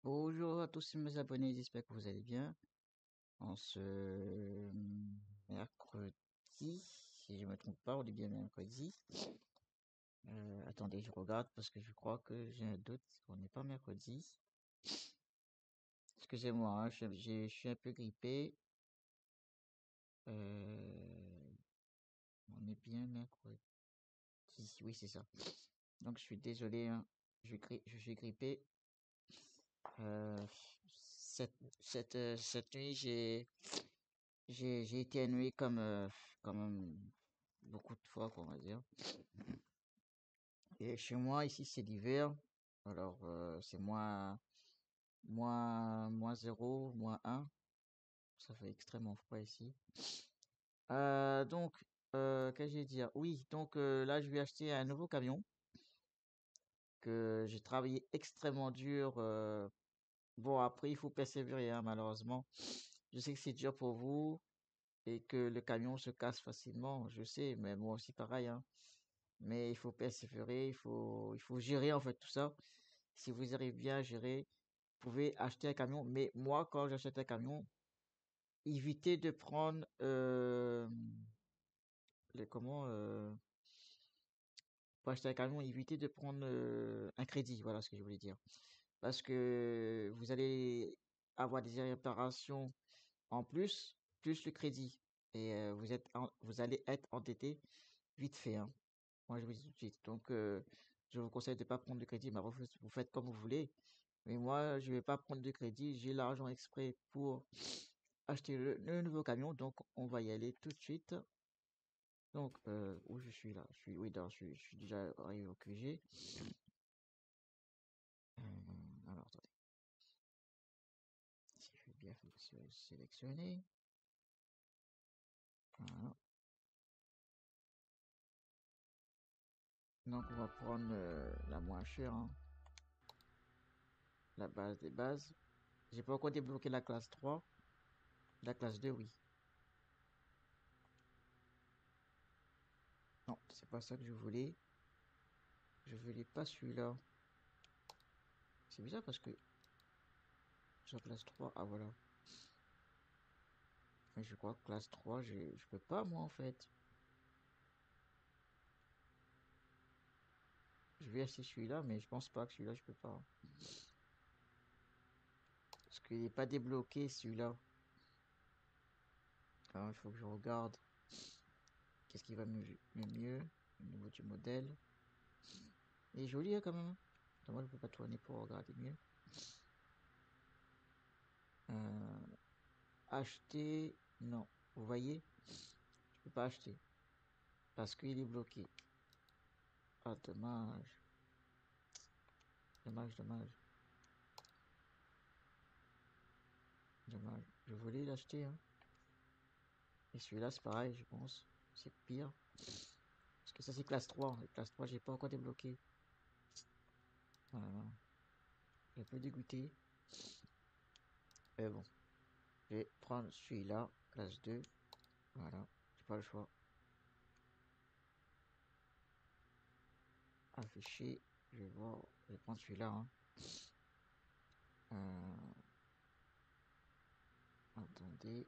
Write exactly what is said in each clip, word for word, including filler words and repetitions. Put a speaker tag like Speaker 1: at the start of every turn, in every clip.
Speaker 1: Bonjour à tous mes abonnés, j'espère que vous allez bien. En ce mercredi, si je me trompe pas, on est bien mercredi. Euh, attendez, je regarde parce que je crois que j'ai un doute qu'on n'est pas mercredi. Excusez-moi, hein, je, je- je suis un peu grippé. Euh, on est bien mercredi. Oui, c'est ça. Donc je suis désolé, hein, je, gri- je suis grippé. Euh, cette, cette, euh, cette nuit, j'ai J'ai j'ai été ennuyé comme euh, quand même beaucoup de fois, quoi, on va dire. Et chez moi, ici, c'est l'hiver. Alors, euh, c'est moins, moins, moins zéro, moins un. Ça fait extrêmement froid ici. Euh, donc, euh, qu'est-ce que je vais dire? Oui, donc euh, là, je vais acheter un nouveau camion que j'ai travaillé extrêmement dur. euh, Bon, après, il faut persévérer, hein, malheureusement. Je sais que c'est dur pour vous et que le camion se casse facilement, je sais, mais moi aussi pareil, hein. Mais il faut persévérer, il faut, il faut gérer en fait tout ça. Si vous arrivez bien à gérer, vous pouvez acheter un camion. Mais moi, quand j'achète un camion, évitez de prendre euh, les comment euh, pour acheter un camion, évitez de prendre euh, un crédit. Voilà ce que je voulais dire. Parce que vous allez avoir des réparations en plus, plus le crédit. Et euh, vous êtes, en- vous allez être endetté vite fait, hein. Moi, je vous dis tout de suite. Donc, euh, je vous conseille de ne pas prendre de crédit. Mais vous faites vous faites comme vous voulez. Mais moi, je vais pas prendre de crédit. J'ai l'argent exprès pour acheter le, le nouveau camion. Donc, on va y aller tout de suite. Donc, euh, où je suis là? Je suis, oui, d'accord, je suis, je suis déjà arrivé au Q G. Euh, alors, attendez. Si je fais bien sélectionner. Voilà. Donc, on va prendre euh, la moins chère, hein. La base des bases. J'ai pas encore débloqué la classe trois. La classe deux, oui. Non, c'est pas ça que je voulais. Je voulais pas celui-là. C'est bizarre parce que sur classe trois, ah voilà. Mais je crois que classe trois, je, je peux pas moi en fait. Je vais acheter celui-là, mais je pense pas que celui-là je peux pas. Parce qu'il n'est pas débloqué celui-là. Alors, il faut que je regarde. Qu'est-ce qui va mieux, mieux, mieux au niveau du modèle. Il est joli hein, quand même. Moi je peux pas tourner pour regarder mieux. Euh, acheter. Non. Vous voyez? Je peux pas acheter. Parce qu'il est bloqué. Ah dommage. Dommage, dommage. Dommage. Je voulais l'acheter, hein. Et celui-là, c'est pareil, je pense. C'est pire. Parce que ça, c'est classe trois. Et classe trois, j'ai pas encore débloqué. Voilà. Un peu dégoûté. Mais bon. Je vais prendre celui-là. Classe deux. Voilà. J'ai pas le choix. Afficher. Je vais voir. Je vais prendre celui-là, hein. Euh... Attendez.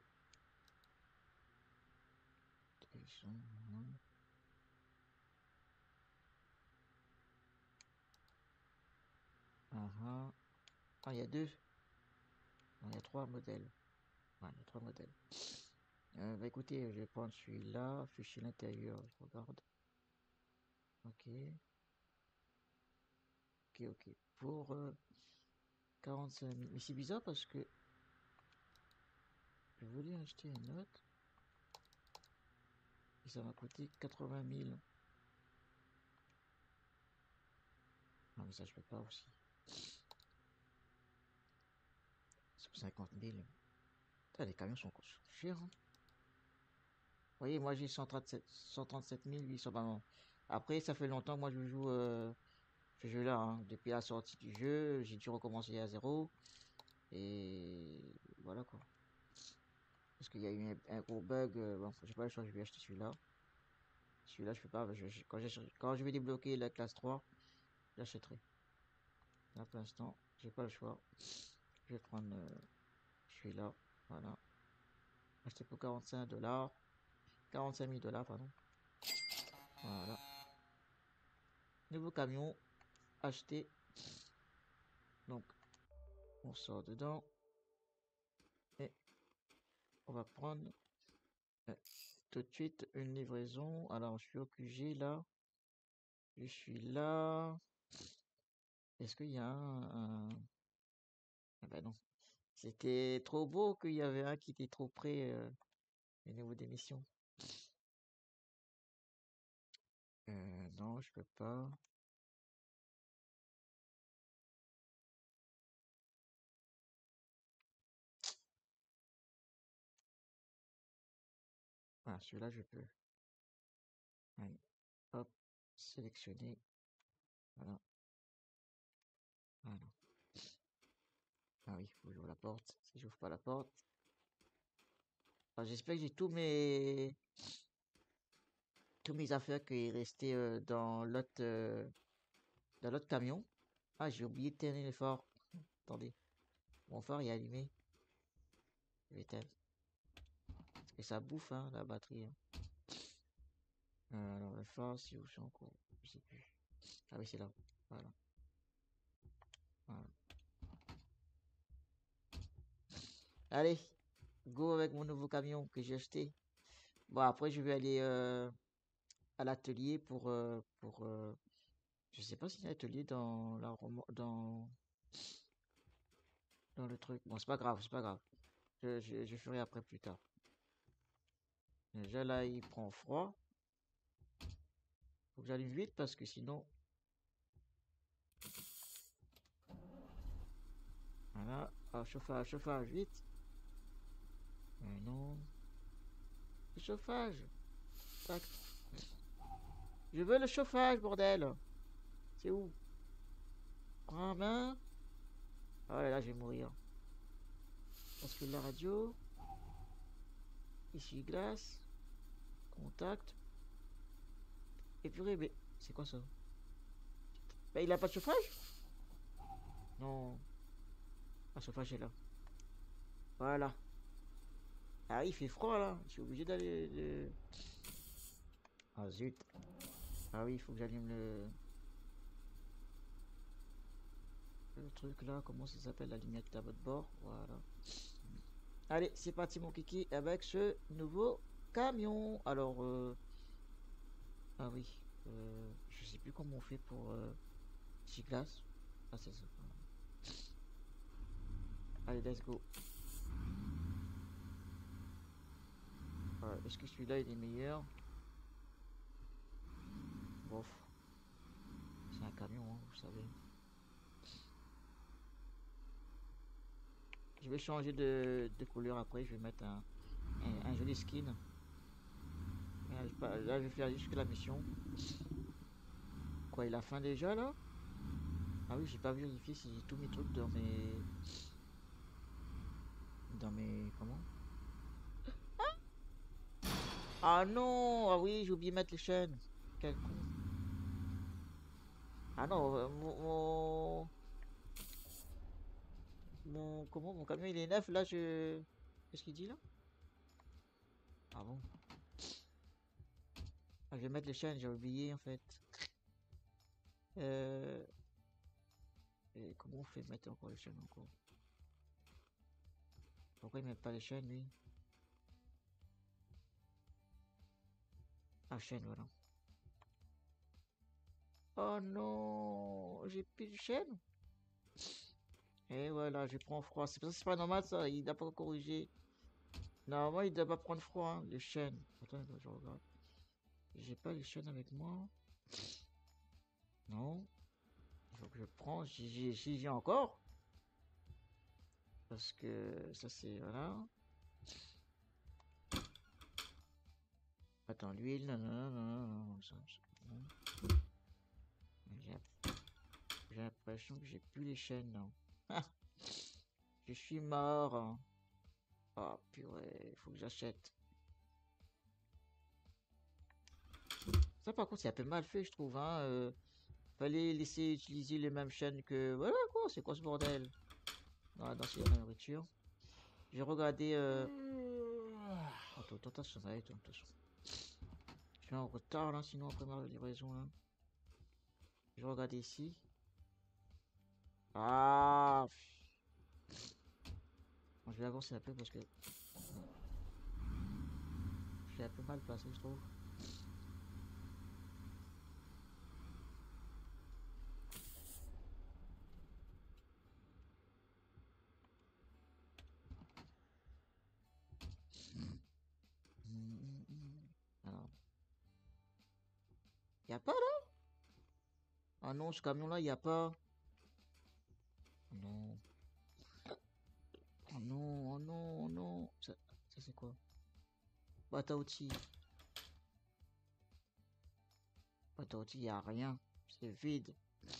Speaker 1: Ah, ah. Ah, il y a deux. Non, il y a trois modèles. Ouais, il y a trois modèles. Euh, bah écoutez, je vais prendre celui-là. Afficher l'intérieur. Je regarde. Ok. Ok, ok. Pour euh, quarante-cinq mille. Mais c'est bizarre parce que je voulais acheter une autre. Et ça m'a coûté quatre-vingt mille. Non, mais ça, je peux pas aussi. C'est cinquante mille. Putain, les camions sont, sont chers, hein. Vous voyez, moi j'ai cent trente-sept, cent trente-sept mille huit cents. Bah, après, ça fait longtemps que moi je joue euh, ce jeu-là, hein. Depuis la sortie du jeu, j'ai dû recommencer à zéro. Et voilà quoi. Parce qu'il y a eu un, un gros bug. Euh, bon, j'ai pas le choix, je vais acheter celui-là. Celui-là, je peux pas. Je, je- quand, quand je vais débloquer la classe trois, j'achèterai. Là, pour l'instant, j'ai pas le choix. je vais prendre euh, celui-là. Voilà. Acheter pour quarante-cinq dollars. quarante-cinq mille dollars, pardon. Voilà. Nouveau camion acheté. Donc, on sort dedans. Et on va prendre euh, tout de suite une livraison. Alors, je suis au Q G là. Je suis là. Est-ce qu'il y a un... un... Ah ben non. C'était trop beau qu'il y avait un qui était trop près euh, au niveau des missions. Euh, non, je peux pas. Ah, celui-là, je peux. Allez, hop, sélectionner. Voilà. Voilà. Ah oui, faut que j'ouvre la porte. Si j'ouvre pas la porte. Ah, j'espère que j'ai tous mes tous mes affaires qui est resté euh, dans l'autre euh, dans l'autre camion. Ah, j'ai oublié de terminer le phare. Attendez, mon phare est allumé. Je vais éteindre. Parce que ça bouffe hein, la batterie. Hein. Euh, alors le phare, si où c'est encore, je sais plus. Ah oui, c'est là. Voilà. Voilà. Allez, go avec mon nouveau camion que j'ai acheté. Bon, après, je vais aller euh, à l'atelier pour. Euh, pour euh, je sais pas s'il y a un atelier dans, la, dans, dans le truc. Bon, c'est pas grave, c'est pas grave. Je, je, je ferai après plus tard. Déjà là, il prend froid. Faut que j'allume vite parce que sinon. Voilà. Ah, chauffage, chauffage, vite. Mais non. Le chauffage. Tac. Je veux le chauffage, bordel. C'est où? Prends main. Oh là là, je vais mourir. Parce que la radio. Ici, glace. Contact. Et purée, mais c'est quoi ça? Bah, il a pas de chauffage? Non. Ah, le chauffage est là. Voilà. Ah, il fait froid là. Je suis obligé d'aller. Le... Ah, zut. Ah oui, il faut que j'allume le. Le truc là. Comment ça s'appelle? La lumière qui est à votre bord. Voilà. Allez, c'est parti, mon kiki, avec ce nouveau camion. Alors, euh... ah oui. Euh... Je sais plus comment on fait pour. Euh... Glace. Ah, c'est ça. Allez, let's go. Euh, Est-ce que celui-là il est meilleur? Bof. C'est un camion, hein, vous savez. Je vais changer de, de couleur après. Je vais mettre un, un, un joli skin. Là, là, je vais faire jusque la mission. Quoi, il a faim déjà là? Ah oui, j'ai pas vérifié si j'ai tous mes trucs dans mes. Dans mes. Comment? Ah non! Ah oui, j'ai oublié de mettre les chaînes. Quel con. Ah non, euh, mon, mon, mon- comment mon camion il est neuf là je. Qu'est-ce qu'il dit là? Ah bon? Ah, je vais mettre les chaînes, j'ai oublié en fait. Euh... et comment on fait mettre encore les chaînes encore? Pourquoi il met pas les chaînes lui? Ah chaîne voilà. Oh non, j'ai plus de chaîne. Et voilà, je prends froid. C'est pas, c'est pas normal ça, il n'a pas corrigé. Normalement, il doit pas prendre froid, hein, les chaînes. Attends, je regarde. J'ai pas les chaînes avec moi. Non. Il faut que je prends. Si j'ai encore. Parce que ça c'est. Voilà. Attends, l'huile. Non, non, non, non, non. Ça, ça, j'ai l'impression que j'ai plus les chaînes. Non. Je suis mort. Ah oh, purée, il faut que j'achète. Ça par contre c'est un peu mal fait je trouve. Hein. Euh, fallait laisser utiliser les mêmes chaînes que... Voilà quoi, c'est quoi ce bordel? dans la densité de la nourriture. Je vais regarder. Euh... Attends, attends, attention, attention, attention. Je suis en retard là, sinon après ma livraison là. Je vais regarder ici. Ah. Bon, je vais avancer un peu parce que. Je suis un peu mal placé, je trouve. Alors. Y a pas là? Ah non, ce camion là, y a pas. Non. Oh non, oh non, oh non. Ça, ça c'est quoi? Boîte à outils. Boîte à outils, y a rien. C'est vide.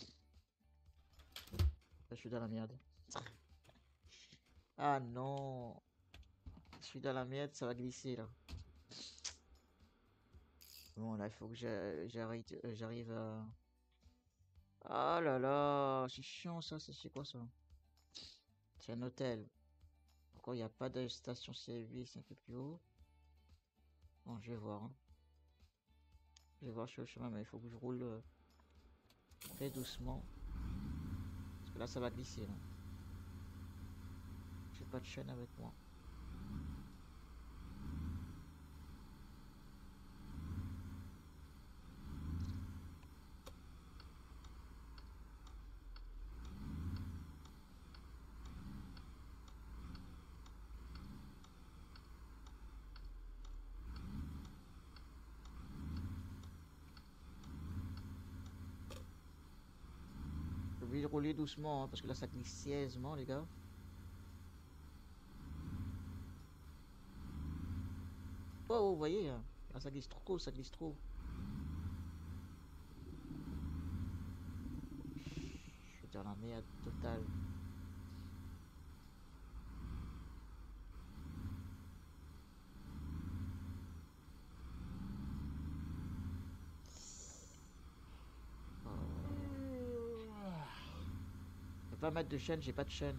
Speaker 1: Là, je suis dans la merde. Ah non. Je suis dans la merde, ça va glisser là. Bon, là, il faut que j'arrive à... Ah là là, c'est chiant ça, c'est quoi ça? C'est un hôtel. Pourquoi il n'y a pas de station service un peu plus haut? Bon, je vais voir. Hein. Je vais voir sur le chemin, mais il faut que je roule euh, très doucement. Parce que là, ça va glisser. Là. J'ai pas de chaîne avec moi. Je vais rouler doucement, hein, parce que là, ça glisse sérieusement, les gars. Oh, vous voyez, là, là, ça glisse trop, ça glisse trop. Je suis dans la merde totale. Je vais pas mettre de chaîne, j'ai pas de chaîne.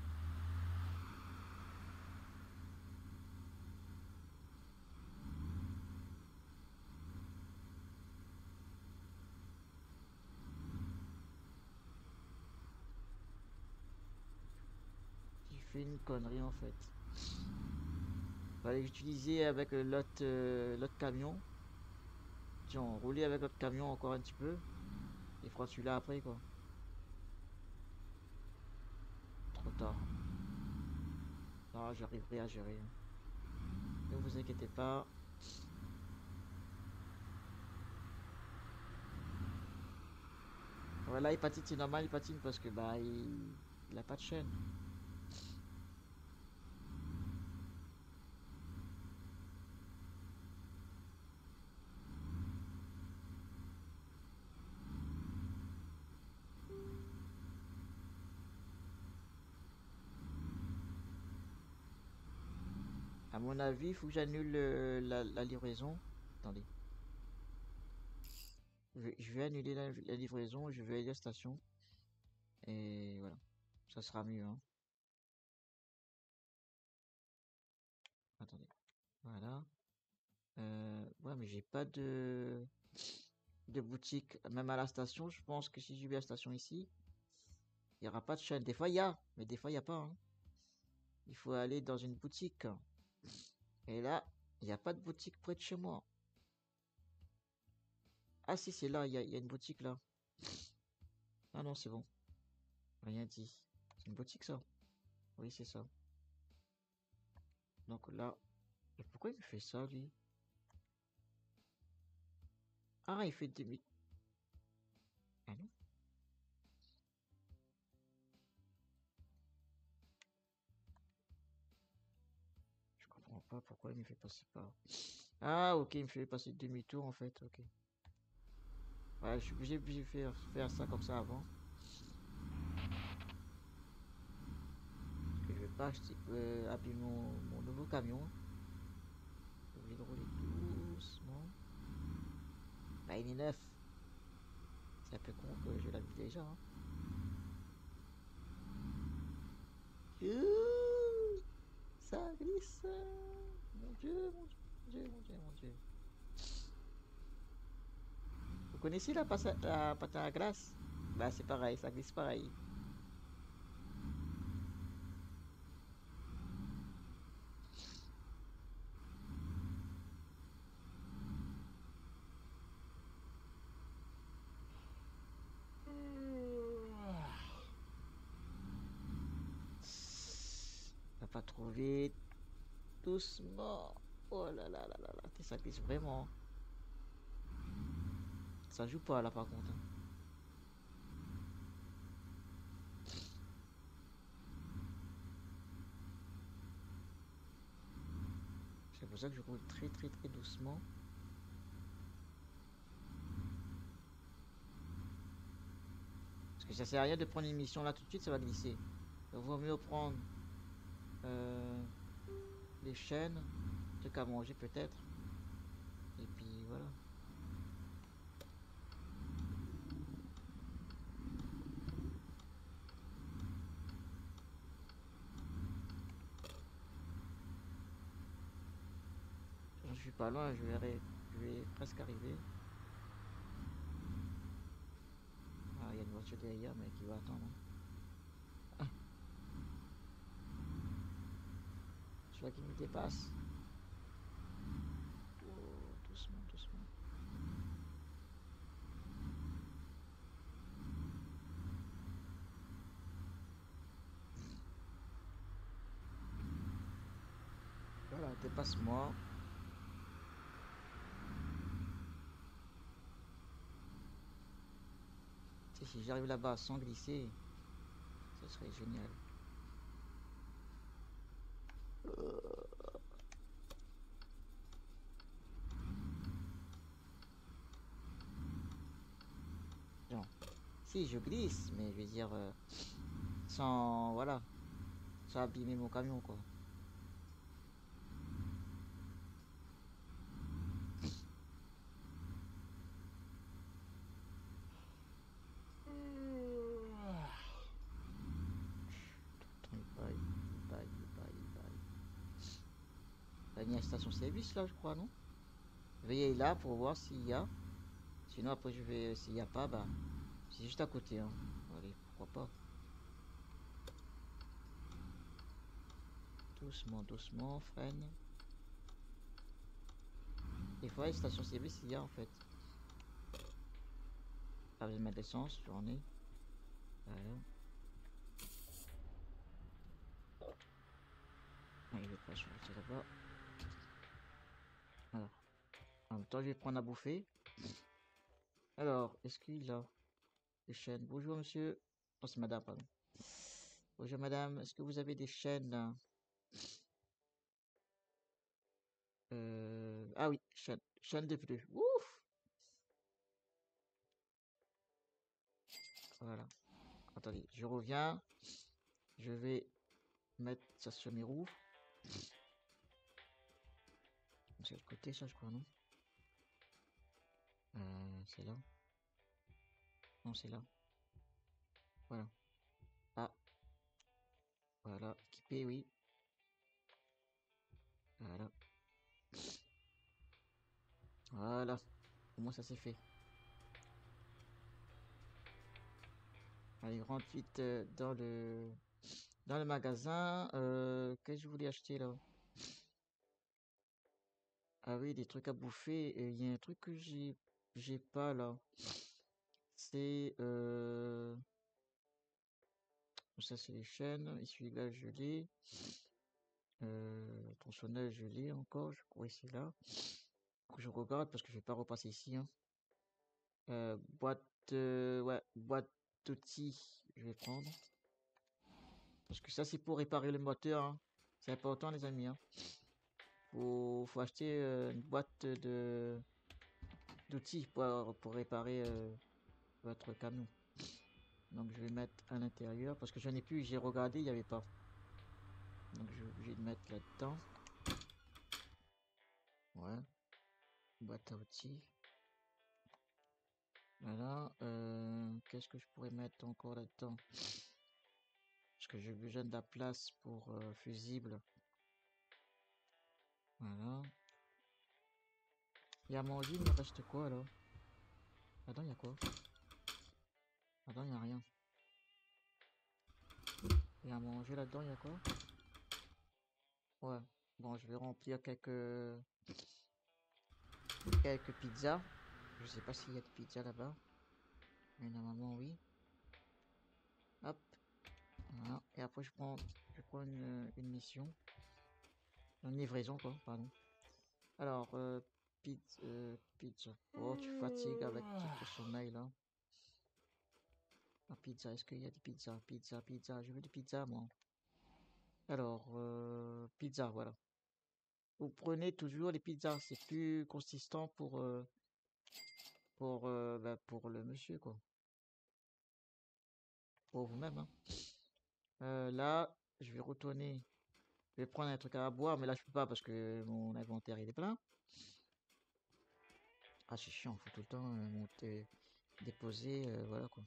Speaker 1: J'ai fait une connerie en fait. Fallait utiliser avec l'autre euh, l'autre camion. Tiens, rouler avec l'autre camion encore un petit peu. Et fera celui-là après quoi. Trop tard. Ah, j'arriverai à gérer. Ne vous inquiétez pas. Voilà, il patine, c'est normal, il patine parce que bah il, il a pas de chaîne. À mon avis, il faut que j'annule euh, la, la livraison. Attendez. Je vais, je vais annuler la, la livraison, je vais aller à la station. Et voilà. Ça sera mieux. Hein. Attendez. Voilà. Euh, ouais, mais j'ai pas de, de boutique. Même à la station, je pense que si je vais à la station ici, il n'y aura pas de chaîne. Des fois, il y a, mais des fois, il n'y a pas. Hein. Il faut aller dans une boutique. Et là, il n'y a pas de boutique près de chez moi. Ah si, c'est là, il y, y a une boutique là. Ah non, c'est bon. Rien dit. C'est une boutique ça. Oui, c'est ça. Donc là... Et pourquoi il me fait ça, lui? Ah, il fait demi... Ah non. Je comprends pas pourquoi il me fait passer par... Ah, ok, il me fait passer demi-tour en fait, ok. Ouais, je suis obligé de faire, faire ça comme ça avant. Parce que je vais pas acheter, euh, abîmer mon, mon nouveau camion. J'ai obligé de rouler doucement. Bah, il est neuf. C'est un peu con que je l'avais déjà. Hein. glisse. Mon Dieu, mon Dieu, mon Dieu, mon Dieu, mon Dieu. Vous connaissez la, passa- la pâte à glace? Bah c'est pareil, ça glisse pareil. Va pas trop vite. Doucement. Oh là là là là là. Ça glisse vraiment. Ça joue pas là par contre. Hein. C'est pour ça que je roule très très très doucement. Parce que ça sert à rien de prendre une mission là tout de suite, ça va glisser. Il vaut mieux prendre euh, les chaînes, trucs à manger peut-être. Et puis voilà. Je suis pas loin, je vais, je vais presque arriver. Ah, il y a une voiture derrière, mais qui va attendre. Ah, je vois qu'il me dépasse. Oh, doucement, doucement. Voilà, dépasse-moi. Si j'arrive là-bas sans glisser, ce serait génial. Non. Si je glisse, mais je veux dire euh, sans voilà, sans abîmer mon camion quoi. Attends, il baille, il baille, il baille, il baille. Il y a une station-service là, je crois, non? Veillez là pour voir s'il y a. Sinon après je vais, s'il n'y a pas, bah c'est juste à côté. Hein. Allez, pourquoi pas. Doucement, doucement, freine. Des fois, les stations-service, il y a en fait. Pas besoin de mettre l'essence, j'en ai. Voilà. Ah, il veut pas changer là-bas. Alors, en même temps, je vais prendre à bouffer. Alors, est-ce qu'il a des chaînes? Bonjour monsieur. Oh, c'est madame, pardon. Bonjour madame, est-ce que vous avez des chaînes? euh... Ah oui, chaîne, chaîne de pneus. Ouf. Voilà. Attendez, je reviens. Je vais mettre ça sur mes roues. C'est le côté, ça, je crois, non? Euh, c'est là. Non, c'est là. Voilà. Ah, voilà. Équipé, oui. Voilà. Voilà. Au moins, ça c'est fait. Allez, rentre vite euh, dans le dans le magasin. Euh, qu'est-ce que je voulais acheter là? Ah oui, des trucs à bouffer. Et il y a un truc que j'ai j'ai pas là. C'est euh... ça c'est les chaînes. Et celui-là je l'ai. Euh, tronçonneuse je l'ai encore. Je crois ici là. Faut que je regarde parce que je vais pas repasser ici. Hein. Euh, boîte euh, ouais boîte d'outils. Je vais prendre. Parce que ça c'est pour réparer le moteur. Hein. C'est important les amis. Hein. Faut, faut acheter euh, une boîte de d'outils pour, pour réparer euh, votre camion. Donc je vais mettre à l'intérieur parce que j'en ai plus, j'ai regardé, il n'y avait pas. Donc je vais obligé de mettre là-dedans. Ouais. Boîte à outils. Voilà. Euh, Qu'est-ce que je pourrais mettre encore là-dedans? Parce que j'ai besoin de la place pour euh, fusible. Voilà. Et à manger, il me reste quoi alors? Attends, il y a quoi? Attends, il n'y a rien. Et à manger là-dedans, il y a quoi? Ouais. Bon, je vais remplir quelques... quelques pizzas. Je sais pas s'il y a de pizza là-bas. Mais normalement, oui. Hop. Voilà. Et après, je prends, je prends une, une mission. Une livraison, quoi, pardon. Alors, euh, pizza, euh, pizza. Oh, tu fatigues avec tout ce sommeil là. Ah, pizza, est-ce qu'il y a des pizzas? Pizza, pizza, je veux des pizzas, moi. Alors, euh, pizza, voilà. Vous prenez toujours les pizzas, c'est plus consistant pour, euh, pour, euh, bah, pour le monsieur, quoi. Pour vous-même, hein. Euh, là, je vais retourner. Je vais prendre un truc à boire, mais là, je peux pas parce que mon inventaire, il est plein. Ah, c'est chiant, faut tout le temps euh, monter, déposer, euh, voilà, quoi.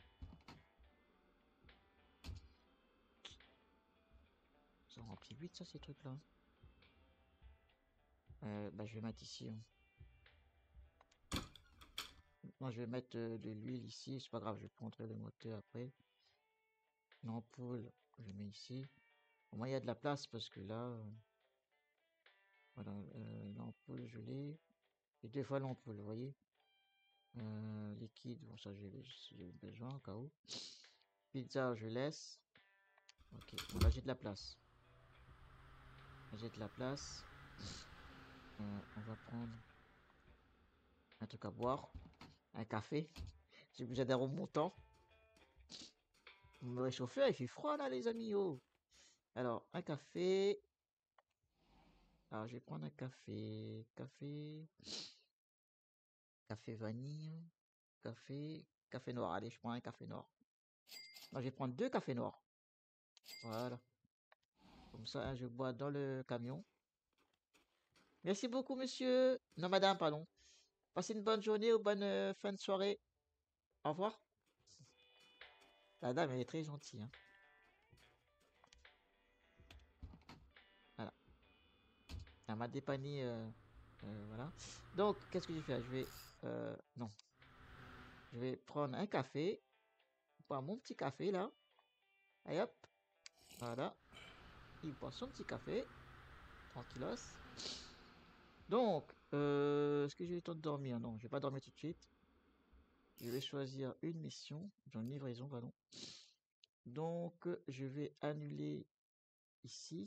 Speaker 1: Ça remplit vite, ça, ces trucs-là. Euh, bah, je vais mettre ici, hein. Moi, je vais mettre euh, de l'huile ici. C'est pas grave, je prendrai le moteur après. L'ampoule, je mets ici. Au moins, il y a de la place parce que là, euh, voilà, euh, l'ampoule, je l'ai. Et deux fois l'ampoule, vous voyez. Euh, liquide, bon, ça, j'ai besoin au cas où. Pizza, je laisse. Ok, bon, là, j'ai de la place. J'ai de la place. Euh, on va prendre un truc à boire. Un café. J'ai besoin d'un remontant. Vous me réchauffez, il fait froid là, les amis. Oh. Alors, un café. Alors, je vais prendre un café. Café. Café vanille. Café. Café noir. Allez, je prends un café noir. Non, je vais prendre deux cafés noirs. Voilà. Comme ça, je bois dans le camion. Merci beaucoup, monsieur. Non, madame, pardon. Passez une bonne journée ou bonne euh, fin de soirée. Au revoir. La dame, elle est très gentille, hein. Voilà. Elle m'a dépanné. Euh, euh, voilà. Donc, qu'est-ce que j'ai fait? Je vais... Euh, non. Je vais prendre un café. Boire mon petit café, là. Et hop. Voilà. Il boit son petit café. Tranquillos. Donc, euh, est-ce que j'ai eu le temps de dormir? Non, je vais pas dormir tout de suite. Je vais choisir une mission. Une livraison, pardon. Donc, je vais annuler ici.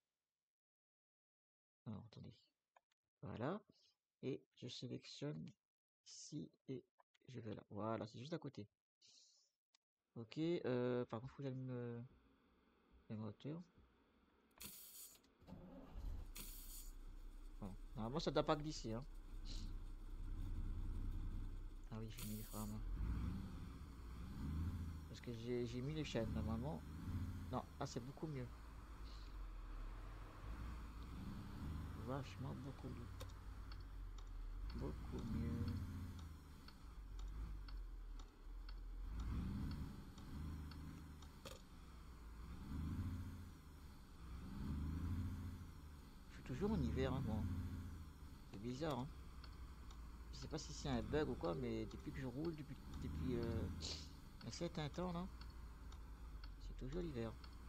Speaker 1: Alors, attendez. Voilà. Et je sélectionne ici et je vais là. Voilà, c'est juste à côté. Ok. Euh, par contre, il faut que j'allume euh, les moteurs. Bon. Normalement, ça ne doit pas glisser, hein. Ah oui, j'ai mis les freins à main. Parce que j'ai mis les chaînes, normalement. Non, ah, c'est beaucoup mieux. Vachement beaucoup mieux. Beaucoup mieux. Je suis toujours en hiver, hein, moi. C'est bizarre, hein. Je sais pas si c'est un bug ou quoi, mais depuis que je roule, depuis, depuis euh, un certain temps, là, c'est toujours l'hiver.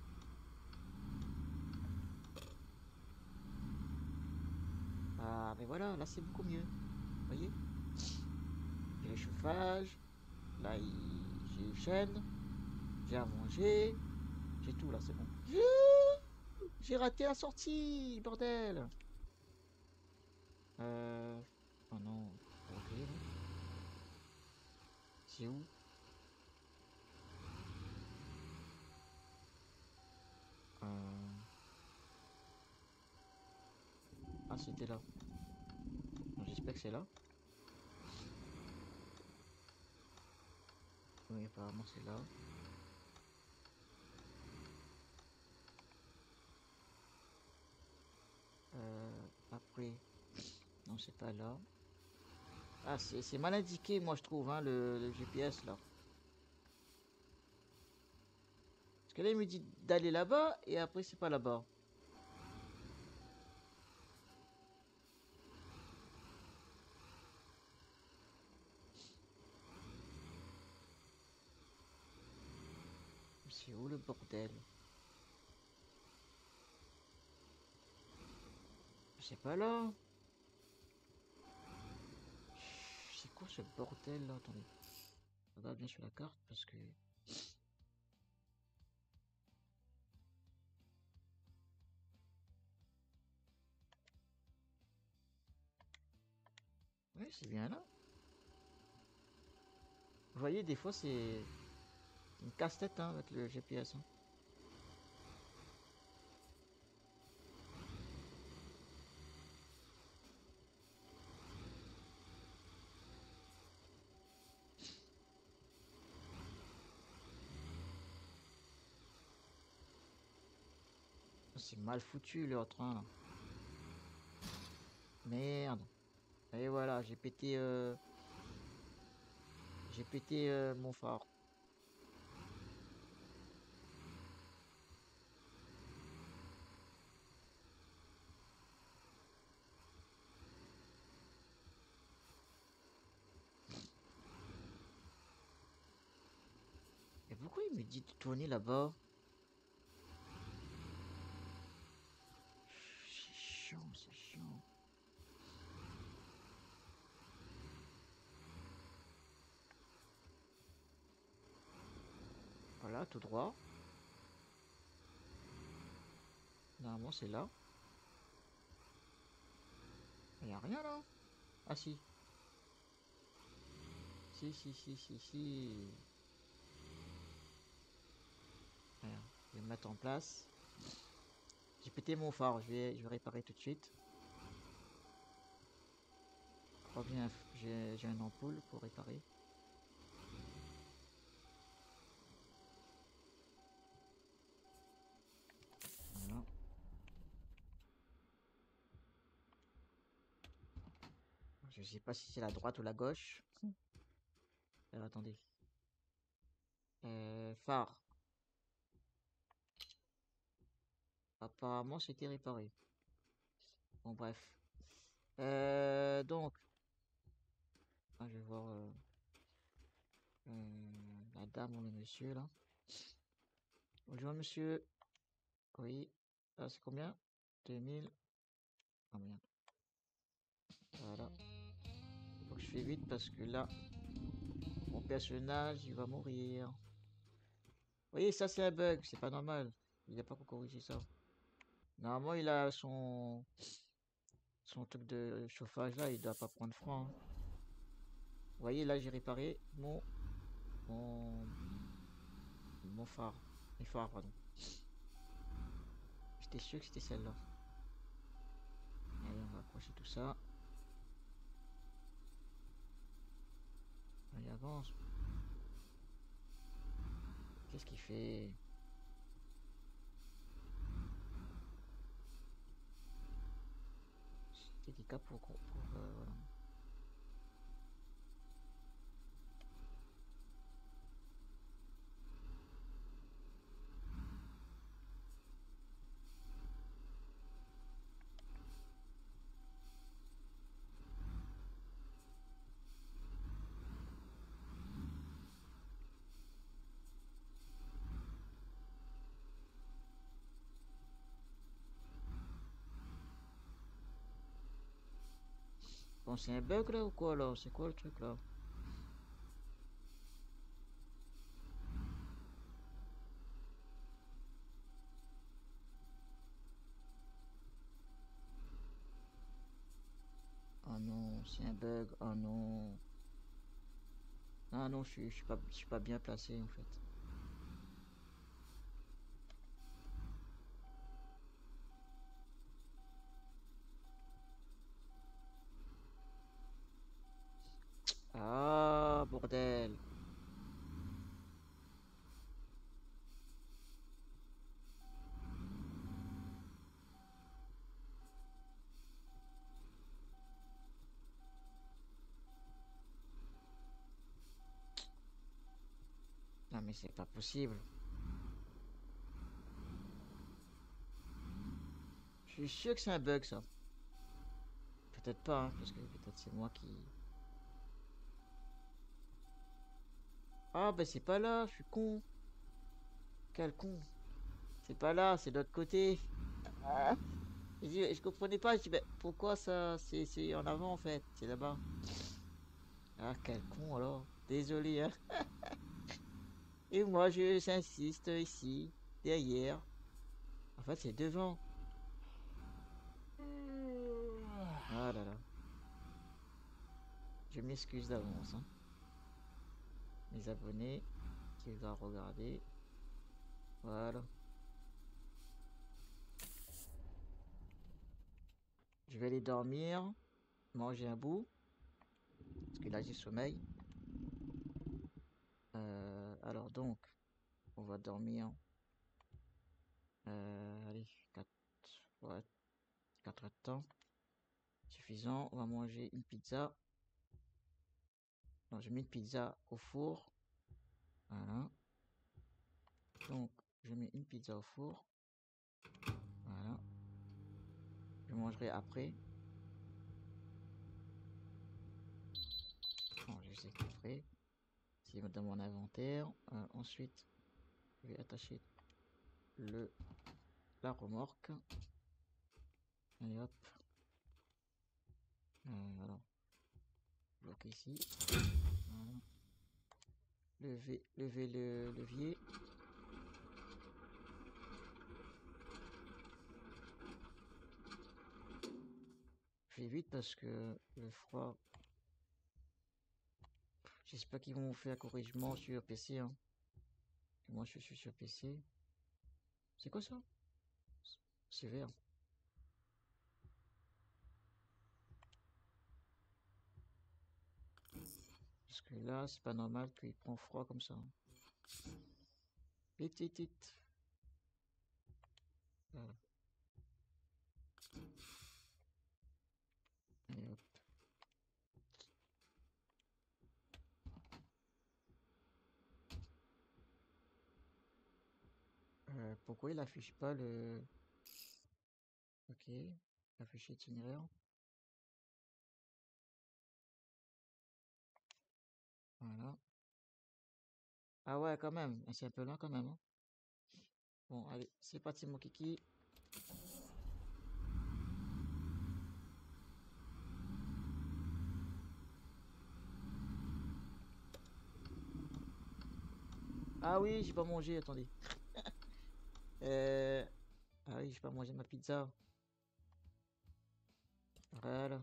Speaker 1: Ah, mais voilà, là c'est beaucoup mieux. Vous voyez? J'ai le chauffage. Là, j'ai les chaînes. J'ai à manger. J'ai tout, là, c'est bon. J'ai raté la sortie, bordel. Euh... Oh non. Ok. C'est où? Euh... Ah, c'était là. J'espère que c'est là. Oui, apparemment c'est là. Euh, après, non, c'est pas là. Ah, c'est mal indiqué, moi je trouve, hein, le, le G P S là. Parce que là, il me dit d'aller là-bas et après, c'est pas là-bas. C'est où le bordel? C'est pas là. C'est quoi ce bordel là? Attendez. Je regarde bien sur la carte parce que... Oui, c'est bien là. Vous voyez, des fois c'est une casse-tête hein, avec le G P S. Hein. C'est mal foutu le train là. Merde. Et voilà, j'ai pété... Euh... J'ai pété euh, mon phare. Et pourquoi il me dit de tourner là-bas? C'est chiant, c'est chiant. Voilà, tout droit. Normalement, c'est là. Il n'y a rien là. Ah si. Si, si, si, si, si. Voilà, je vais me mettre en place. J'ai pété mon phare, je vais, je vais réparer tout de suite. Je crois bien, j'ai j'ai une ampoule pour réparer. Voilà. Je sais pas si c'est la droite ou la gauche. Alors, attendez. Euh, phare. Apparemment, c'était réparé. Bon, bref. Euh, donc. Ah, je vais voir euh, euh, la dame ou le monsieur là. Bonjour monsieur. Oui. Ah, c'est combien? deux mille. Ah merde. Voilà. Faut que je fais vite parce que là, mon personnage, il va mourir. Vous voyez, ça c'est un bug, c'est pas normal. Il n'a pas corrigé ça. Normalement, il a son son truc de chauffage là, il doit pas prendre froid. Hein. Vous voyez, là j'ai réparé mon mon mon phare, mes phares, pardon. J'étais sûr que c'était celle-là. Allez, on va accrocher tout ça. Allez, avance. Qu'est-ce qu'il fait? C'était des cas pour, pour euh, voilà. Bon, c'est un bug là ou quoi là? C'est quoi le truc là? Oh non, c'est un bug. Oh non. Ah non, je suis, je suis pas, je suis pas bien placé en fait. Ah, bordel. Non mais c'est pas possible. Je suis sûr que c'est un bug ça. Peut-être pas, hein, parce que peut-être c'est moi qui... Ah bah c'est pas là, je suis con. Quel con. C'est pas là, c'est de l'autre côté. Ah. Je, dis- je comprenais pas, je dis, mais pourquoi ça, c'est en avant en fait, c'est là-bas. Ah, quel con alors. Désolé, hein. Et moi, je j'insiste ici, derrière. En fait, c'est devant. Ah là là. Je m'excuse d'avance, hein. Les abonnés qui vont regarder. Voilà. Je vais aller dormir, manger un bout. Parce que là, j'ai sommeil. Euh, alors donc, on va dormir. Euh, allez, quatre, ouais, quatre heures de temps. Suffisant. On va manger une pizza. Donc, je mets une pizza au four. Voilà. Donc, je mets une pizza au four. Voilà. Je mangerai après. Bon, je sais qu'il ferait. C'est dans mon inventaire. Euh, ensuite, je vais attacher le la remorque. Allez hop. Euh, voilà. Bloquer ici. Voilà. Lever, lever le levier. Je fais vite parce que le froid. J'espère qu'ils vont faire un corrigement sur P C. Hein. Moi je suis sur P C. C'est quoi ça? C'est vert. Parce que là, c'est pas normal qu'il prend froid comme ça. Vite, vite, vite. Voilà. Allez hop. Euh, pourquoi il affiche pas le... Ok. Afficher itinéraire. Voilà. Ah ouais, quand même. C'est un peu loin quand même. Hein. Bon, allez, c'est parti mon kiki. Ah oui, j'ai pas mangé, attendez. euh... Ah oui, j'ai pas mangé ma pizza. Voilà.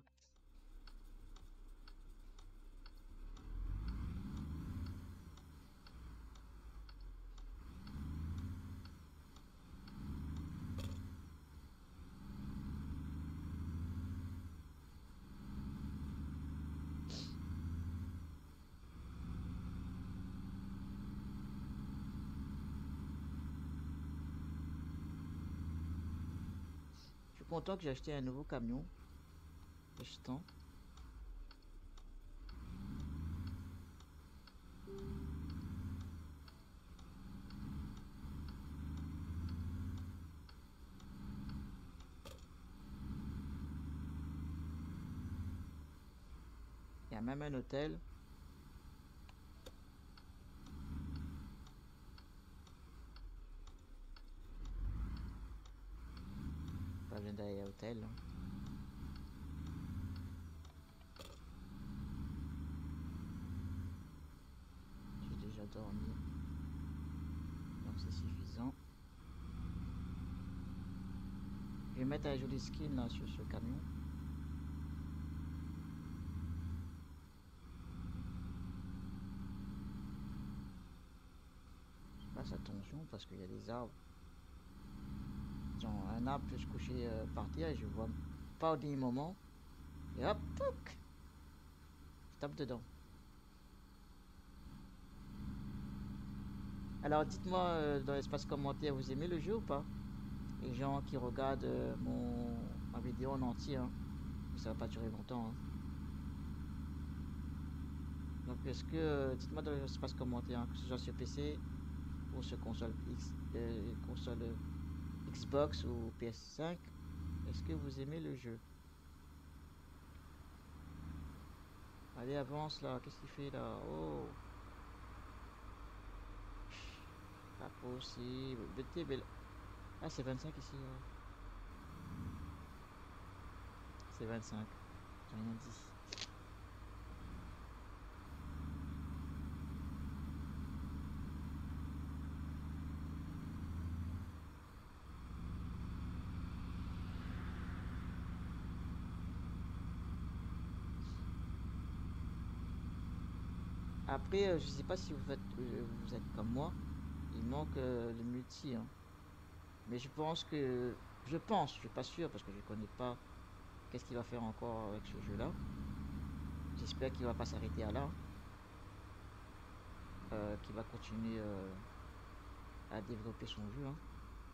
Speaker 1: Je suis content que j'ai acheté un nouveau camion. Achetant. Il y a même un hôtel. Pas besoin d'aller à l'hôtel. Hein. J'ai déjà dormi. Donc c'est suffisant. Je vais mettre un joli skin là sur ce camion. Je passe attention parce qu'il y a des arbres. Genre un arbre peut se coucher euh, par terre et je vois pas au dernier moment. Et hop, pouc, je tape dedans. Alors dites-moi euh, dans l'espace commentaire, vous aimez le jeu ou pas? Les gens qui regardent euh, mon ma vidéo en entier, hein. Ça va pas durer longtemps. Hein. Donc est-ce que, euh, dites-moi dans l'espace commentaire, hein, que ce soit sur P C ou sur console X, euh, console Xbox ou P S cinq, est-ce que vous aimez le jeu? Allez avance là, qu'est-ce qu'il fait là? Oh, Pas possible. B T B. Ah, c'est vingt-cinq ici. Ouais. C'est vingt-cinq. J'ai rien dit. Après, euh, je sais pas si vous faites, euh, vous êtes comme moi. Il manque euh, le multi, hein. Mais je pense que, je pense, je suis pas sûr parce que je connais pas qu'est-ce qu'il va faire encore avec ce jeu-là. J'espère qu'il va pas s'arrêter à là, euh, qu'il va continuer euh, à développer son jeu, hein.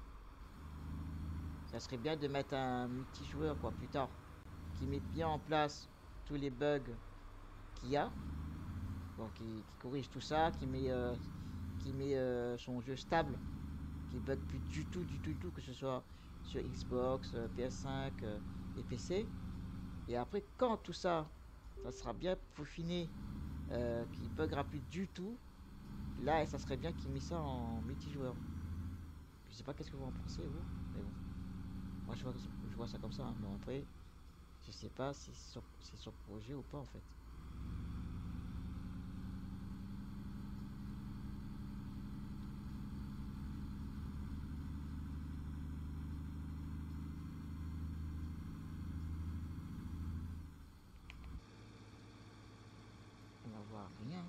Speaker 1: Ça serait bien de mettre un multijoueur quoi plus tard, qui met bien en place tous les bugs qu'il y a, donc qui, qui corrige tout ça, qui met, euh, qui met euh, son jeu stable, qui bug plus du tout, du tout, du tout, que ce soit sur Xbox, euh, P S cinq euh, et P C. Et après, quand tout ça, ça sera bien peaufiné, euh, qui buggera plus du tout, là, ça serait bien qu'il met ça en multijoueur. Je sais pas qu'est-ce que vous en pensez, vous, mais bon, moi je vois, je vois ça comme ça, hein. Bon, après, je sais pas si c'est sur, c'est sur projet ou pas en fait. On va voir rien.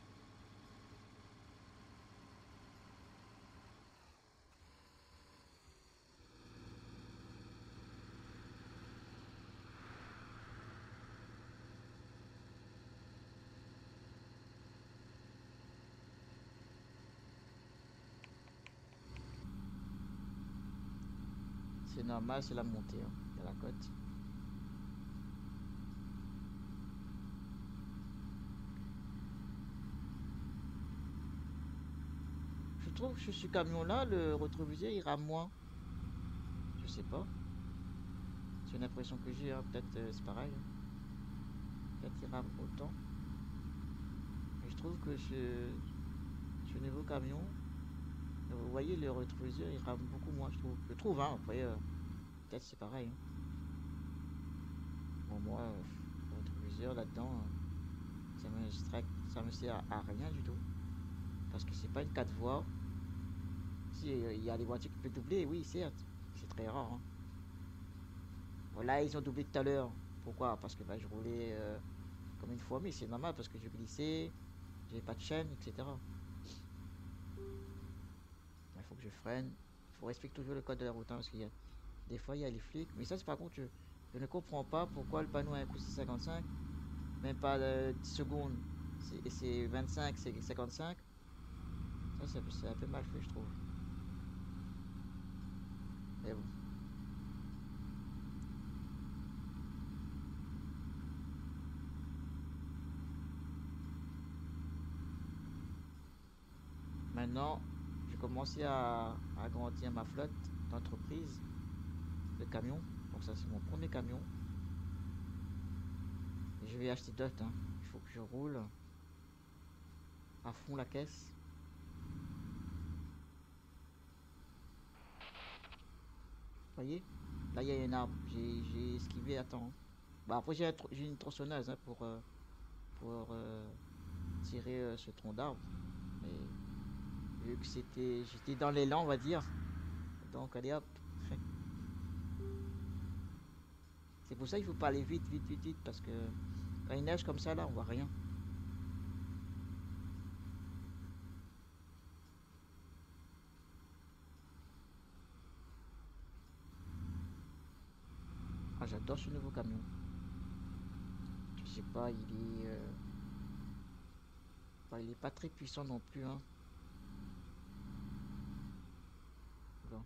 Speaker 1: C'est normal, c'est la montée, hein, de la côte. Je trouve que sur ce camion-là, le rétroviseur il rame moins. Je sais pas. C'est une impression que j'ai, hein. Peut-être euh, c'est pareil, hein. Peut-être il rame autant. Mais je trouve que ce, ce nouveau camion, euh, vous voyez, le rétroviseur il rame beaucoup moins, je trouve. Je trouve, hein. Après, euh, peut-être c'est pareil, hein. Bon, moi, euh, le rétroviseur là-dedans, euh, ça me, distract- ça me sert à rien du tout. Parce que c'est pas une quatre voies. Si, euh, il y a des voitures qui peuvent doubler, oui, certes. C'est très rare, hein. Voilà, ils ont doublé tout à l'heure. Pourquoi? Parce que bah, je roulais euh, comme une fois, mais c'est normal parce que je glissais, j'avais pas de chaîne, et cetera. Il faut que je freine. Il faut respecter toujours le code de la route, hein, parce qu'il y a des fois il y a les flics. Mais ça, c'est par contre, je, je ne comprends pas pourquoi le panneau a un coup c'est cinquante-cinq, même pas euh, dix secondes. C'est- Et c'est vingt-cinq, c'est cinquante-cinq. Ça, c'est c'est un peu mal fait, je trouve. Mais bon. Maintenant, j'ai commencé à, à agrandir ma flotte d'entreprise de camions. Donc ça, c'est mon premier camion. Et je vais acheter d'autres, hein. Il faut que je roule à fond la caisse. Vous voyez? Là, il y a un arbre. J'ai j'ai esquivé à temps. Bah, après, j'ai un tro- j'ai une tronçonneuse, hein, pour, euh, pour euh, tirer euh, ce tronc d'arbre. Mais vu que c'était, j'étais dans l'élan, on va dire. Donc, allez hop. C'est pour ça qu'il faut pas aller vite, vite, vite, vite. Parce que quand il neige comme ça, là, on voit rien. Ah, j'adore ce nouveau camion. Je sais pas, il est, euh, bah, il est pas très puissant non plus, hein. Bon.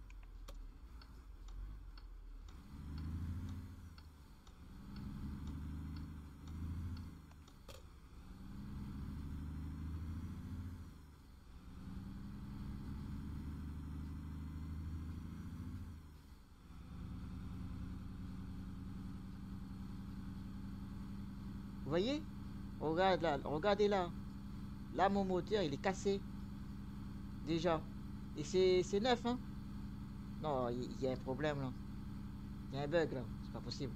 Speaker 1: Vous voyez? Regarde là, regardez là. Là, mon moteur, il est cassé. Déjà. Et c'est neuf, hein. Non, il y, y a un problème là. Il y a un bug là. C'est pas possible.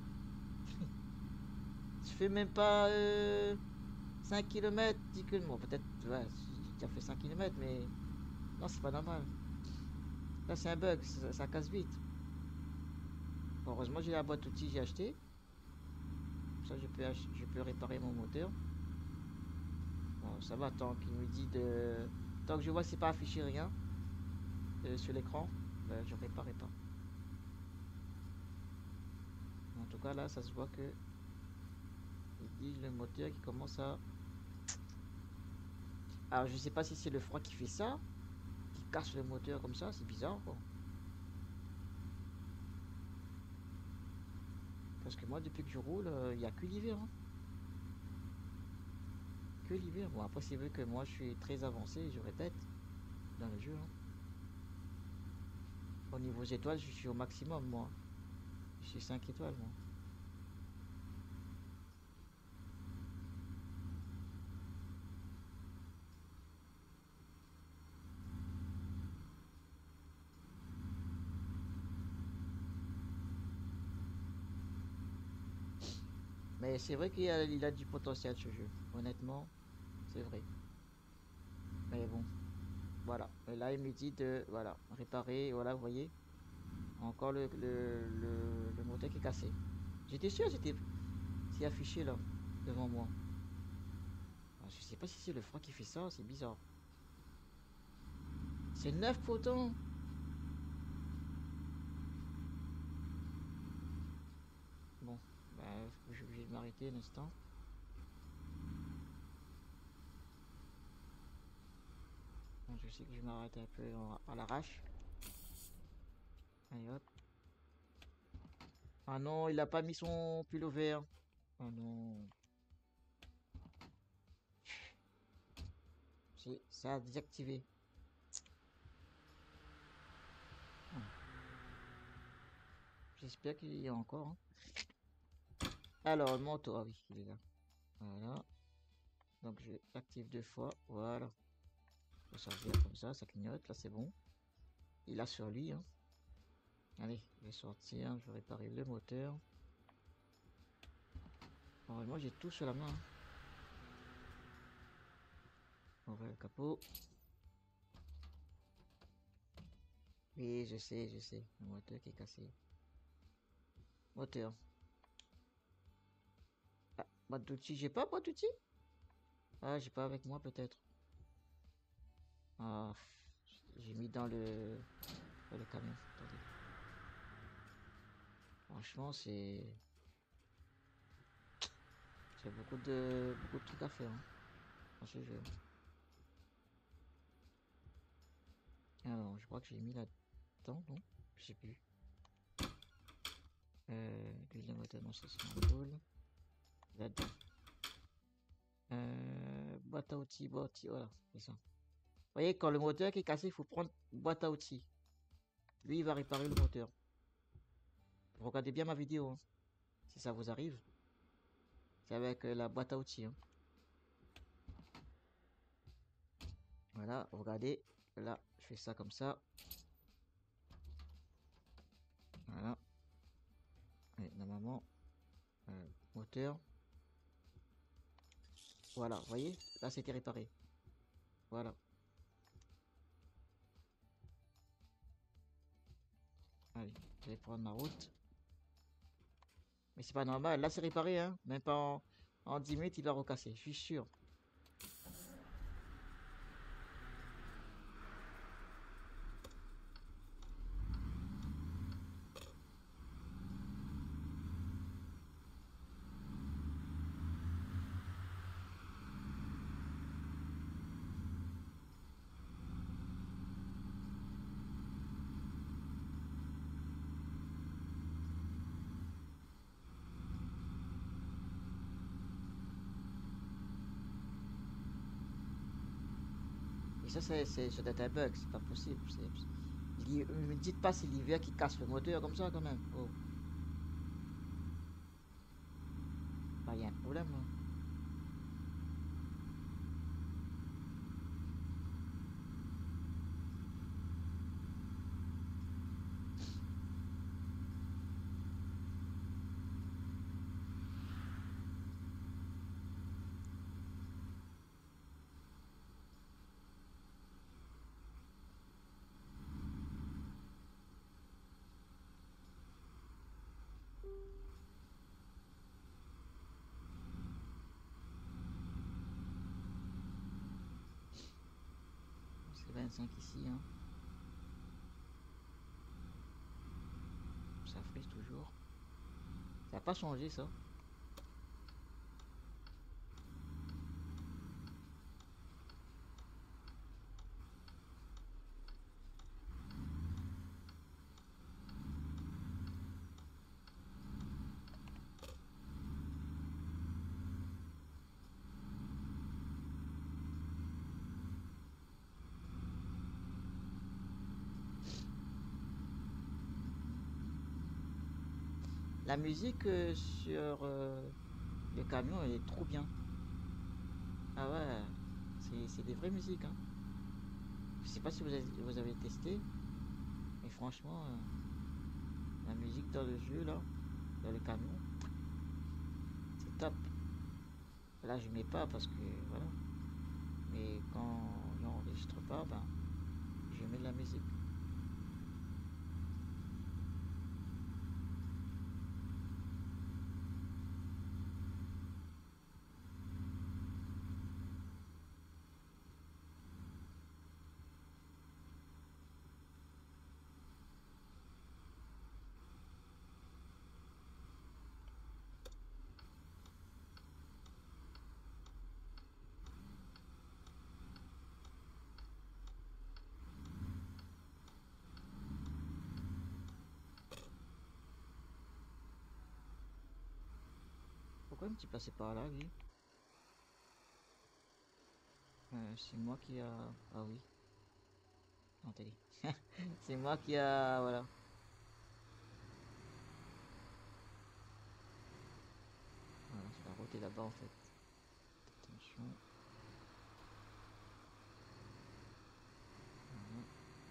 Speaker 1: Je fais même pas euh, cinq kilomètres, dix kilomètres. Bon, peut-être, ouais, j'ai déjà fait cinq kilomètres, mais non, c'est pas normal. Là, c'est un bug, ça, ça casse vite. Bon, heureusement, j'ai la boîte outils, j'ai acheté. Ça, je peux, je peux réparer mon moteur. Bon, ça va, tant qu'il me dit de... Tant que je vois que c'est pas affiché rien euh, sur l'écran, ben, je réparerai pas. En tout cas, là, ça se voit que il dit le moteur qui commence à... Alors, je sais pas si c'est le froid qui fait ça, qui casse le moteur comme ça, c'est bizarre, quoi. Parce que moi, depuis que je roule, il euh, n'y a que l'hiver. Hein. Que l'hiver. Bon, après, c'est vrai que moi, je suis très avancé, je répète, dans le jeu. Hein. Au niveau étoiles, je suis au maximum, moi. Je suis cinq étoiles, moi. Mais c'est vrai qu'il a, il a du potentiel, ce jeu. Honnêtement, c'est vrai. Mais bon, voilà. Et là, il me dit de, voilà, réparer, voilà, vous voyez. Encore le, le, le, le moteur qui est cassé. J'étais sûr, c'était c'est affiché là, devant moi. Alors, je sais pas si c'est le froid qui fait ça, c'est bizarre. C'est neuf pourtant. Bon, bah, je suis obligé de m'arrêter un instant. Bon, je sais que je vais m'arrêter un peu à l'arrache. Allez hop. Ah non, il a pas mis son pull vert. Oh non. Ça a désactivé. Ah. J'espère qu'il y a encore. Hein. Alors, le manteau. Ah oui, il est là. Voilà. Donc, je l'active deux fois. Voilà. Ça sortir comme ça, ça clignote. Là, c'est bon. Il a sur lui. Hein. Allez, je vais sortir. Je vais réparer le moteur. Normalement, j'ai tout sur la main. Hein. Ouvrir le capot. Oui, je sais, je sais. Le moteur qui est cassé. Moteur. Ah, boîte d'outils. J'ai pas boîte d'outils? Ah, j'ai pas avec moi peut-être. Ah, j'ai mis dans le, dans le camion. Attendez. Franchement, c'est c'est beaucoup de beaucoup de trucs à faire hein, dans ce jeu. Alors, je crois que j'ai mis là-dedans, non? Je sais plus. Euh, l'huile de moteur, non, ça c'est un boule. Là-dedans. Euh, boîte à outils, boîte à outils, voilà, c'est ça. Vous voyez, quand le moteur qui est cassé, il faut prendre boîte à outils. Lui, il va réparer le moteur. Regardez bien ma vidéo, hein, si ça vous arrive. C'est avec euh, la boîte à outils. Hein. Voilà, regardez. Là, je fais ça comme ça. Voilà. Et normalement, euh, moteur. Voilà, vous voyez, là c'était réparé. Voilà. Allez, je vais prendre ma route. Mais c'est pas normal, là c'est réparé, hein. Même pas en, en dix minutes, il va recasser, je suis sûr. Et ça, c'est ça doit être un bug, c'est pas possible. Ne me dites pas c'est l'hiver qui casse le moteur comme ça quand même. Oh. Bah, il y a un problème là. vingt-cinq ici, hein. Ça frise toujours. Ça n'a pas changé ça. La musique euh, sur euh, le camion elle est trop bien. Ah ouais, c'est c'est des vraies musiques, hein. Je sais pas si vous avez, vous avez testé, mais franchement, euh, la musique dans le jeu là, dans le camion, c'est top. Là je mets pas parce que voilà, mais quand j'enregistre pas, ben je mets de la musique. Pourquoi il me dit passer par là lui? Euh, c'est moi qui a... Ah oui, non t'as dit. C'est moi qui a... Voilà. Voilà, c'est la route est là-bas en fait. Attention. Voilà.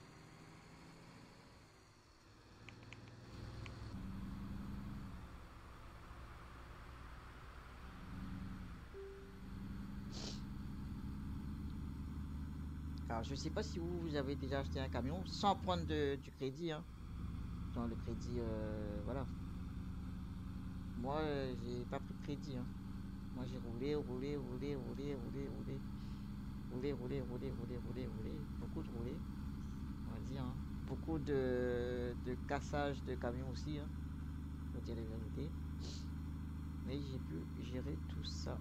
Speaker 1: Alors je sais pas si vous, vous avez déjà acheté un camion sans prendre de- du crédit, hein. Genre le crédit, euh, voilà. Moi, euh, j'ai pas pris de crédit, hein. Moi, j'ai roulé, roulé, roulé, roulé, roulé, roulé, roulé, roulé, roulé, roulé, roulé, roulé, beaucoup de roulé, on va dire, hein. Beaucoup de, de cassage de camions aussi, hein, pour dire la vérité. Mais j'ai pu gérer tout ça.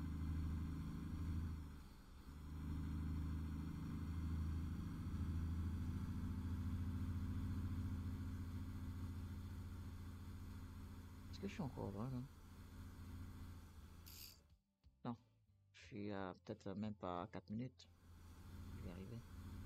Speaker 1: Est-ce que je suis encore loin, là? Non, je suis à peut-être même pas quatre minutes. Je vais arriver.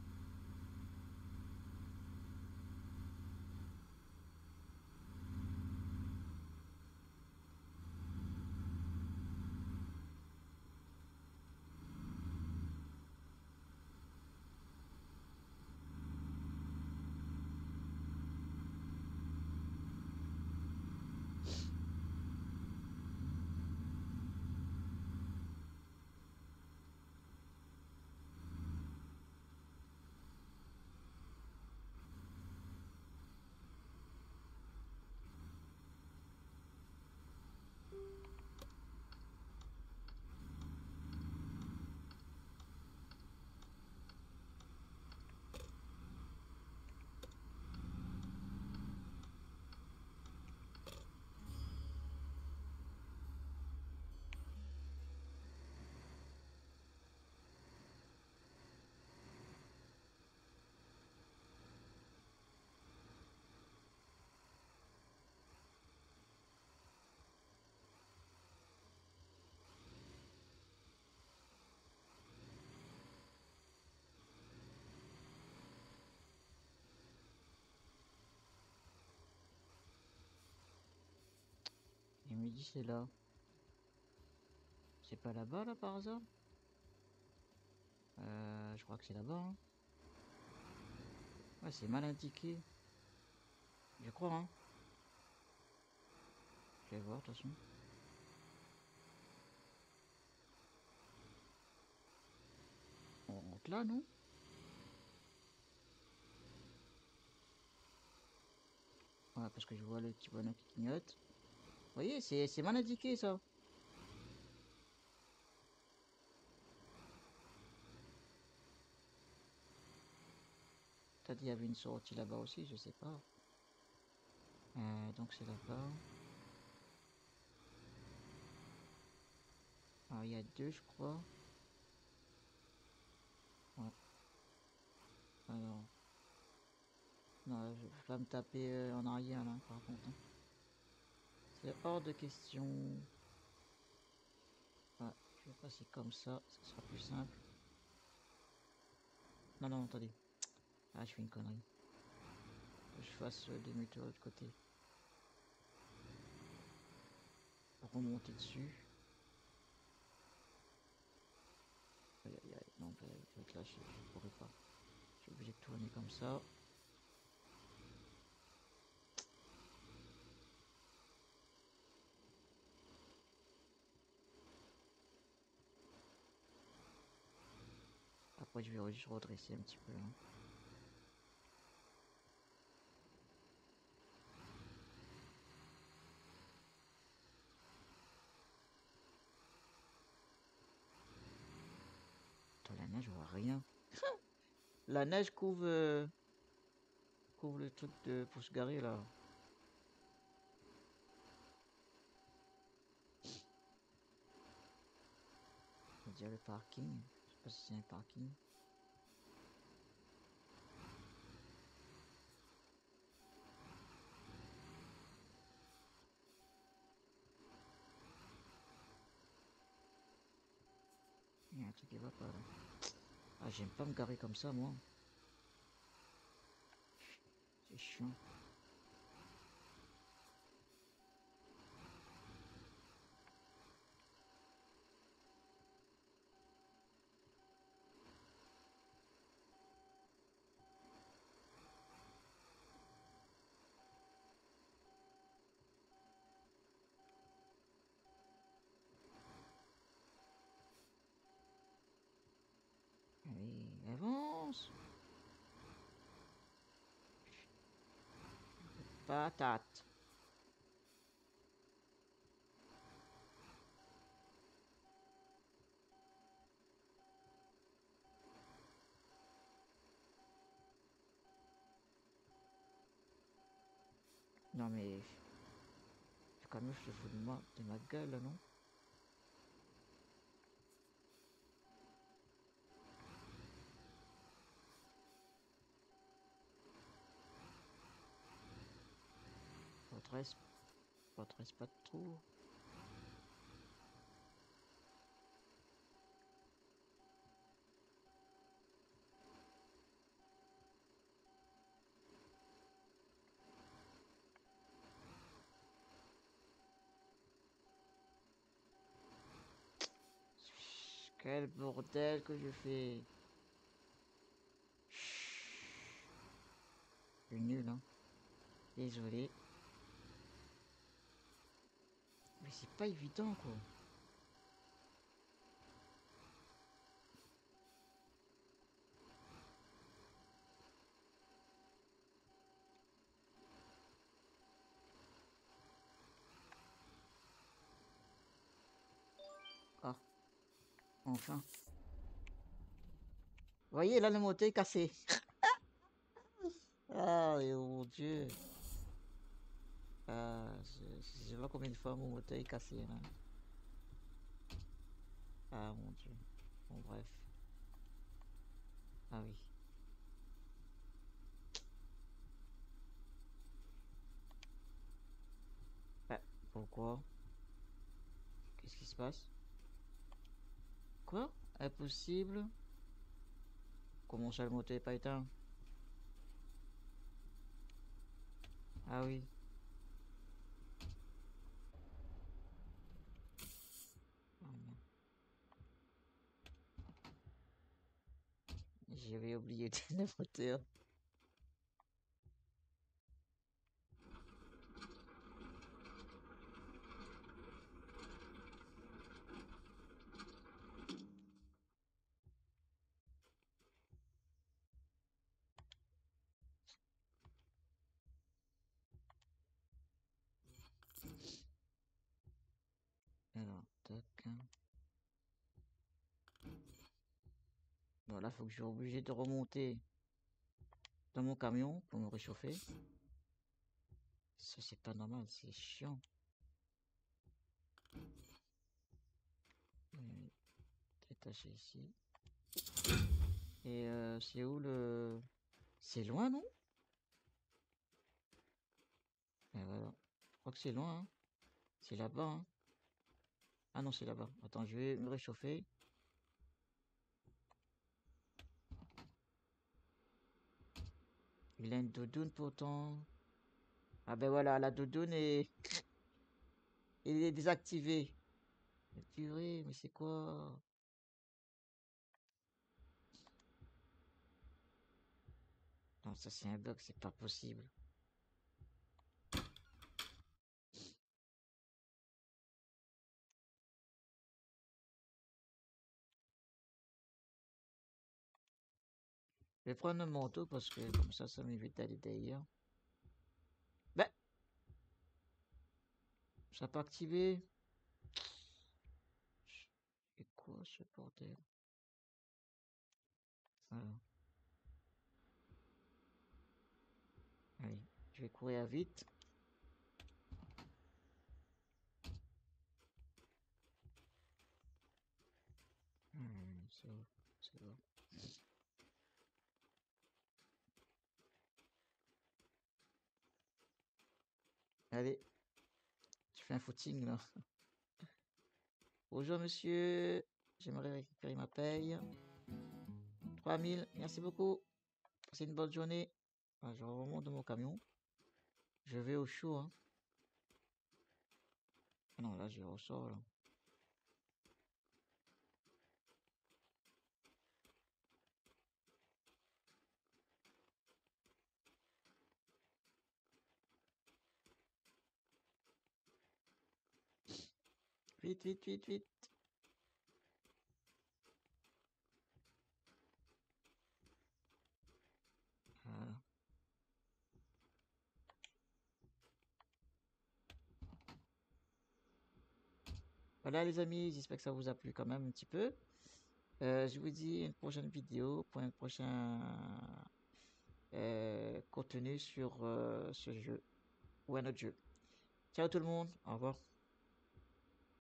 Speaker 1: Il me dit c'est là. C'est pas là-bas, là, par hasard? Euh, je crois que c'est là-bas, hein. Ouais, c'est mal indiqué. Je crois, hein. Je vais voir, de toute façon. On rentre là, non? Ouais, parce que je vois le petit bonhomme qui clignote. Vous voyez, c'est c'est mal indiqué, ça. T'as dit il y avait une sortie là-bas aussi, je sais pas. Euh, donc c'est là-bas. Ah, il y a deux, je crois. Ouais. Alors. Non, je vais pas me taper euh, en arrière là, par contre. Hein. C'est hors de question. Ah, je vais passer comme ça, ça sera plus simple. Non, non, attendez. Ah, je fais une connerie. Je fasse euh, demi-tour de l'autre côté. Pour remonter dessus. Aïe, aïe, aïe. Non, bah, en fait, là, je, je pourrais pas. Je suis obligé de tourner comme ça. Après, je vais juste redresser un petit peu. Hein. Attends, la neige, je vois rien. La neige couvre, euh, couvre le truc de, pour se garer là. On dirait le parking. Je sais pas si c'est un parking. Il y a un truc qui va pas là. Ah, j'aime pas me garer comme ça, moi. C'est chiant. Allez, avance. Patate. Non mais... Quand même, je te fous de moi, de ma gueule, là, non? Redresse, redresse pas trop. Quel bordel que je fais. Je suis nul, hein. Désolé. Mais c'est pas évident, quoi. Ah, enfin. Vous voyez, là, le moteur est cassé. Ah, et mon Dieu. Ah, je, je sais pas combien de fois mon moteur est cassé, là. Ah, mon Dieu. Bon, bref. Ah oui. Ah, pourquoi? Qu'est-ce qui se passe? Quoi? Impossible? Comment ça, le moteur est pas éteint? Ah oui. Ah, merde. J'avais oublié de le moteur. Alors, tac. Bon, là, faut que je sois obligé de remonter. dans mon camion pour me réchauffer. Ça, c'est pas normal, c'est chiant. Euh, Détacher ici. Et euh, c'est où le... C'est loin, non? Et voilà. Je crois que c'est loin, hein. C'est là-bas, hein. Ah non, c'est là-bas. Attends, je vais me réchauffer. Il a une doudoune pourtant. Ah ben voilà, la doudoune est... Il est désactivé. Mais purée, mais c'est quoi? Non, ça c'est un bug, c'est pas possible. Je vais prendre un manteau parce que comme ça, ça m'évite d'aller d'ailleurs. Ben, ça n'a pas activé. C'est quoi ce bordel? Voilà. Allez, je vais courir vite. Hmm, c'est bon, c'est bon. Allez, je fais un footing là. Bonjour monsieur, j'aimerais récupérer ma paye. trois mille, merci beaucoup. C'est une bonne journée. Ah, je remonte de mon camion. Je vais au chaud, hein. Ah non, là, je ressors, là. Vite, vite, vite, vite. Voilà. Voilà, les amis, j'espère que ça vous a plu quand même un petit peu. Euh, je vous dis une prochaine vidéo pour un prochain euh, contenu sur euh, ce jeu ou un autre jeu. Ciao tout le monde, au revoir.